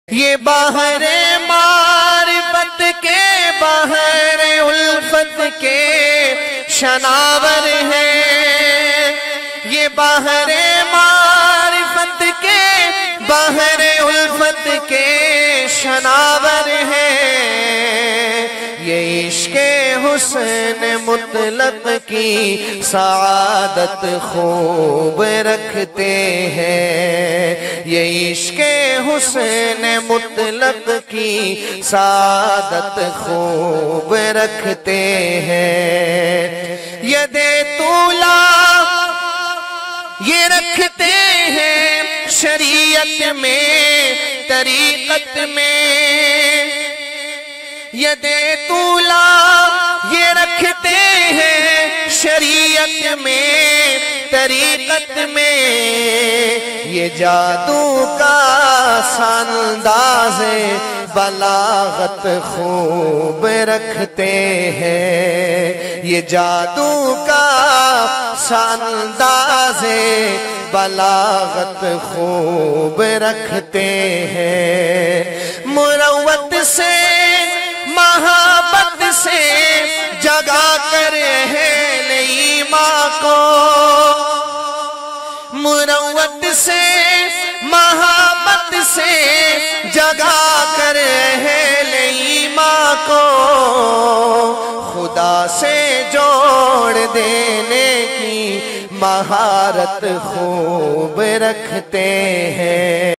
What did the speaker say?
یہ بحر معرفت کے بحر الفت کے شناور ہیں، یہ بحر معرفت کے بحر الفت کے شناور ہیں، یہ عشق حسن مطلق کی سعادت خوب رکھتے ہیں، یہ عشق حسن مطلق کی سعادت خوب رکھتے ہیں، ید طولا یہ رکھتے ہیں شریعت میں طریقت میں، ید طولا یہ رکھتے ہیں شریعت میں طریقت میں، یہ جادو کا انداز بلاغت خوب رکھتے ہیں، یہ جادو کا انداز بلاغت خوب رکھتے ہیں، مروت سے محبت سے جگا کر اہل ایمان کو، مروت سے محبت سے جگا کر اہل ایمان کو، خدا سے جوڑ دینے کی مہارت خوب رکھتے ہیں۔